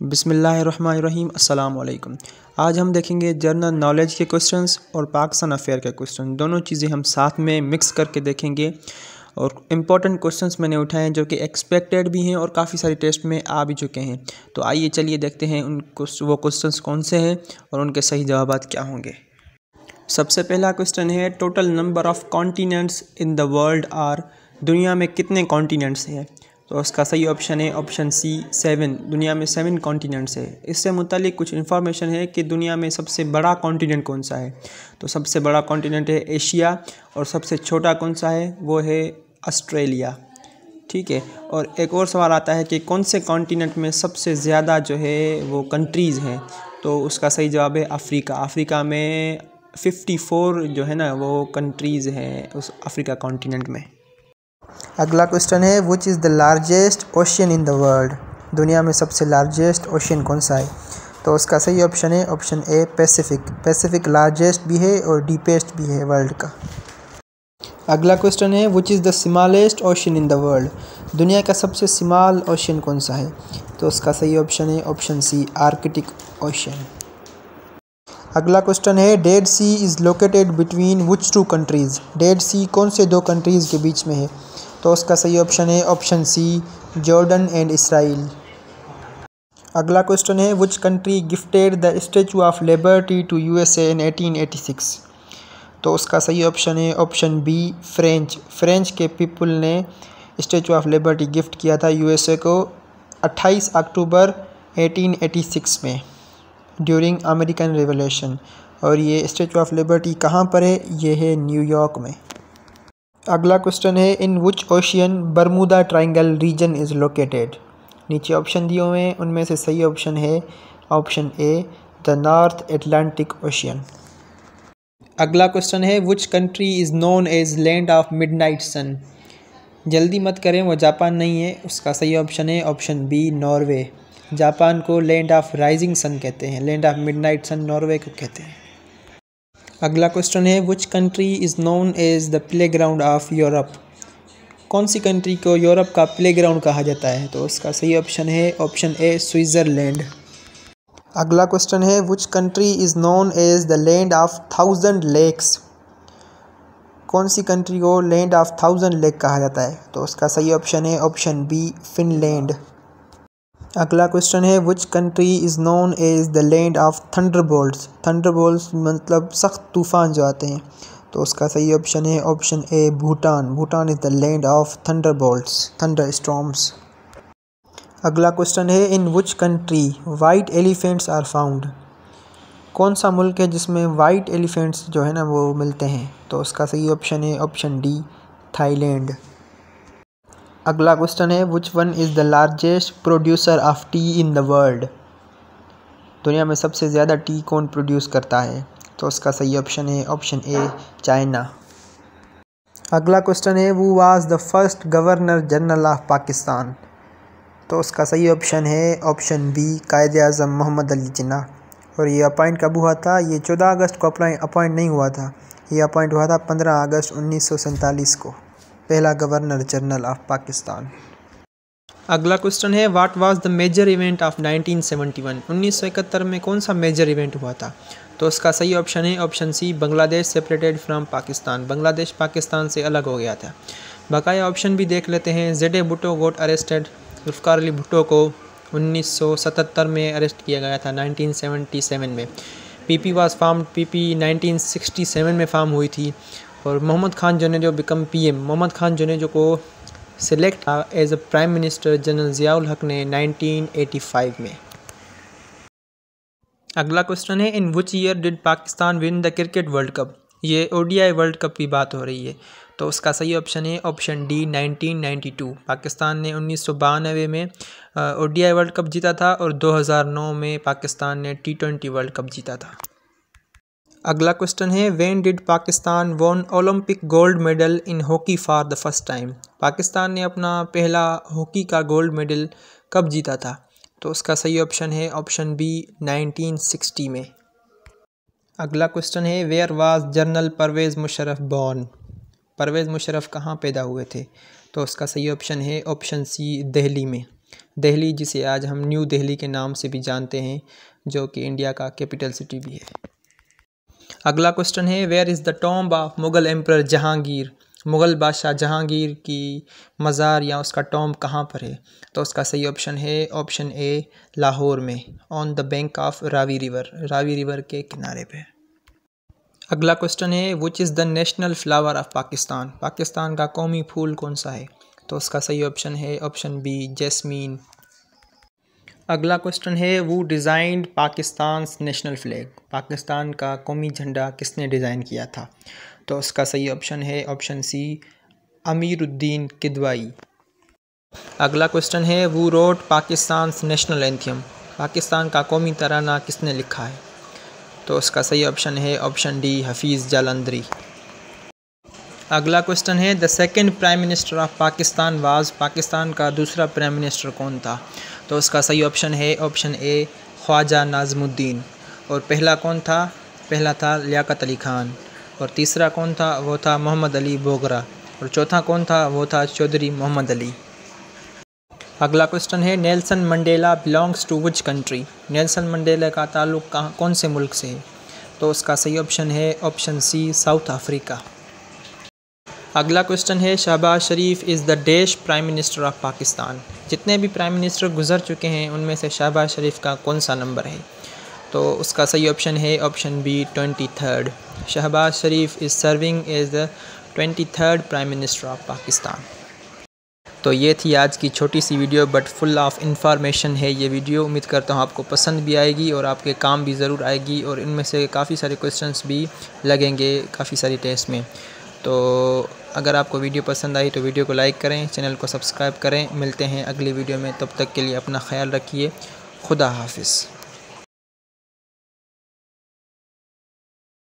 बिस्मिल्लाहिर्रहमानिर्रहीम अस्सलाम वालेकुम। आज हम देखेंगे जनरल नॉलेज के क्वेश्चंस और पाकिस्तान अफेयर के क्वेश्चन, दोनों चीज़ें हम साथ में मिक्स करके देखेंगे। और इम्पॉर्टेंट क्वेश्चंस मैंने उठाए हैं जो कि एक्सपेक्टेड भी हैं और काफ़ी सारे टेस्ट में आ भी चुके हैं। तो आइए चलिए देखते हैं वो क्वेश्चंस कौन से हैं और उनके सही जवाबात क्या होंगे। सबसे पहला क्वेश्चन है, total number of continents in the world are. दुनिया में कितने कॉन्टिनेंट्स हैं? तो उसका सही ऑप्शन है ऑप्शन सी 7। दुनिया में 7 कॉन्टिनेंट्स है। इससे मुतालिक कुछ इन्फॉर्मेशन है कि दुनिया में सबसे बड़ा कॉन्टिनेंट कौन सा है। तो सबसे बड़ा कॉन्टिनेंट है एशिया और सबसे छोटा कौन सा है वो है ऑस्ट्रेलिया। ठीक है। और एक और सवाल आता है कि कौन से कॉन्टिनेंट में सबसे ज़्यादा जो है वो कंट्रीज़ हैं। तो उसका सही जवाब है अफ्रीका। अफ्रीका में 54 जो है ना वो कंट्रीज़ हैं उस अफ्रीका कॉन्टिनेंट में। अगला क्वेश्चन है, which is the largest ocean in the world. दुनिया में सबसे लार्जेस्ट ओशियन कौन सा है? तो उसका सही ऑप्शन है option A Pacific. Pacific largest भी है और डीपेस्ट भी है वर्ल्ड का। अगला क्वेश्चन है, which is the smallest ocean in the world. दुनिया का सबसे स्मॉल ओशियन कौन सा है? तो उसका सही ऑप्शन है ऑप्शन सी आर्कटिक ओशियन। अगला क्वेश्चन है, Dead Sea is located between which two countries. Dead Sea कौन से दो कंट्रीज़ के बीच में है? तो उसका सही ऑप्शन है option C Jordan and Israel. अगला क्वेश्चन है, which country gifted the Statue of Liberty to USA in 1886। तो उसका सही ऑप्शन है ऑप्शन बी फ्रेंच। फ्रेंच के पीपल ने स्टैचू ऑफ लिबर्टी गिफ्ट किया था यूएसए को 28 अक्टूबर 1886 में ड्यूरिंग अमेरिकन रिवॉल्यूशन। और ये स्टैचू ऑफ लिबर्टी कहाँ पर है? ये है न्यूयॉर्क में। अगला क्वेश्चन है, in which ocean Bermuda Triangle region is located. नीचे ऑप्शन दिए हुए हैं, उनमें से सही ऑप्शन है option A the North Atlantic Ocean. अगला क्वेश्चन है, which country is known as land of midnight sun. जल्दी मत करें, वो जापान नहीं है। उसका सही ऑप्शन है ऑप्शन बी नॉर्वे। जापान को लैंड ऑफ राइजिंग सन कहते हैं, land of midnight sun Norway को कहते हैं। अगला क्वेश्चन है, which country is known as the playground of Europe. कौन सी कंट्री को यूरोप का प्लेग्राउंड कहा जाता है? तो उसका सही ऑप्शन है ऑप्शन ए स्विट्ज़रलैंड। अगला क्वेश्चन है, which country is known as the land of 1000 lakes. कौन सी कंट्री को लैंड ऑफ 1000 लेक कहा जाता है? तो उसका सही ऑप्शन है ऑप्शन बी फिनलैंड। अगला क्वेश्चन है, which country is known as the land of thunderbolts. Thunderbolts मतलब सख्त तूफ़ान जो आते हैं। तो उसका सही ऑप्शन है option A Bhutan. Bhutan is the land of thunderbolts, thunder storms. अगला क्वेश्चन है, in which country white elephants are found. कौन सा मुल्क है जिसमें वाइट एलिफेंट्स जो है ना वो मिलते हैं? तो उसका सही ऑप्शन है ऑप्शन डी थाईलैंड। अगला क्वेश्चन है, which one is the largest producer of tea in the world. दुनिया में सबसे ज़्यादा टी कौन प्रोड्यूस करता है? तो उसका सही ऑप्शन है ऑप्शन ए चाइना। अगला क्वेश्चन है, who was the first governor general of Pakistan. तो उसका सही ऑप्शन है ऑप्शन बी कायद-ए-आज़म मोहम्मद अली जिन्ना। और ये अपॉइंट कब हुआ था? ये 14 अगस्त को अपॉइंट नहीं हुआ था, ये अपॉइंट हुआ था 15 अगस्त 1947 को, पहला गवर्नर जनरल ऑफ पाकिस्तान। अगला क्वेश्चन है, what was the major event of 1971। 1971 में कौन सा मेजर इवेंट हुआ था? तो उसका सही ऑप्शन है option C Bangladesh separated from Pakistan. Bangladesh Pakistan से अलग हो गया था। बकाया ऑप्शन भी देख लेते हैं। Z A Bhutto got arrested. Zulfikar Ali Bhutto को 1977 में अरेस्ट किया गया था 1977 में। PP was formed. पीपी 1967 में फॉर्म हुई थी। और मोहम्मद खान जो बिकम पीएम, मोहम्मद खान जो को select as a prime minister general Ziaul Haq ने 1985 में। अगला क्वेश्चन है, in which year did Pakistan win the cricket world cup. ये ओडीआई वर्ल्ड कप की बात हो रही है। तो उसका सही ऑप्शन है ऑप्शन डी 1992। पाकिस्तान ने 1992 में ओडीआई वर्ल्ड कप जीता था और 2009 में पाकिस्तान ने T20 वर्ल्ड कप जीता था। अगला क्वेश्चन है, when did Pakistan won Olympic gold medal in hockey for the first time. Pakistan ने अपना पहला हॉकी का गोल्ड मेडल कब जीता था? तो उसका सही ऑप्शन है ऑप्शन बी 1960 में। अगला क्वेश्चन है, where was general Pervez Musharraf born. Pervez Musharraf कहाँ पैदा हुए थे? तो उसका सही ऑप्शन है ऑप्शन सी दिल्ली में। दिल्ली, जिसे आज हम न्यू दिल्ली के नाम से भी जानते हैं, जो कि इंडिया का कैपिटल सिटी भी है। अगला क्वेश्चन है, where is the tomb of Mughal emperor Jahangir? Mughal बादशाह जहांगीर की मज़ार या उसका टॉम्ब कहाँ पर है? तो उसका सही ऑप्शन है ऑप्शन ए, लाहौर में, on the bank of Ravi river, Ravi river के किनारे पे। अगला क्वेश्चन है, which is the national flower of Pakistan? Pakistan का कौमी फूल कौन सा है? तो उसका सही ऑप्शन है ऑप्शन बी, जैस्मीन। अगला क्वेश्चन है, who designed Pakistan national flag? Pakistan का कौमी झंडा किसने डिज़ाइन किया था? तो उसका सही ऑप्शन है ऑप्शन सी, अमीरुद्दीन किदवाई। अगला क्वेश्चन है, who wrote Pakistan national anthem? Pakistan का कौमी तराना किसने लिखा है? तो उसका सही ऑप्शन है ऑप्शन डी, हफीज़ जालंधरी। अगला क्वेश्चन है, the second prime minister of Pakistan was? Pakistan का दूसरा प्राइम मिनिस्टर कौन था? तो उसका सही ऑप्शन है ऑप्शन ए, ख्वाजा नाज़मुद्दीन। और पहला कौन था? पहला था लियाकत अली खान। और तीसरा कौन था? वो था मोहम्मद अली बोगरा। और चौथा कौन था? वो था चौधरी मोहम्मद अली। अगला क्वेश्चन है, Nelson Mandela belongs to which country? Nelson Mandela का ताल्लुक़ कौन से मुल्क से है? तो उसका सही ऑप्शन है ऑप्शन सी, साउथ अफ्रीका। अगला क्वेश्चन है, Shahbaz Sharif is the dash prime minister of Pakistan? जितने भी प्राइम मिनिस्टर गुजर चुके हैं उनमें से शहबाज शरीफ का कौन सा नंबर है? तो उसका सही ऑप्शन है option B, 23rd। Shahbaz Sharif is serving as the 23rd prime minister of Pakistan. तो ये थी आज की छोटी सी video, but full of information है ये वीडियो। उम्मीद करता हूँ आपको पसंद भी आएगी और आपके काम भी ज़रूर आएगी, और इनमें से काफ़ी सारे क्वेश्चंस भी लगेंगे काफ़ी सारी टेस्ट में। तो अगर आपको वीडियो पसंद आई तो वीडियो को लाइक करें, चैनल को सब्सक्राइब करें। मिलते हैं अगली वीडियो में, तब तक के लिए अपना ख्याल रखिए। खुदा हाफिज़।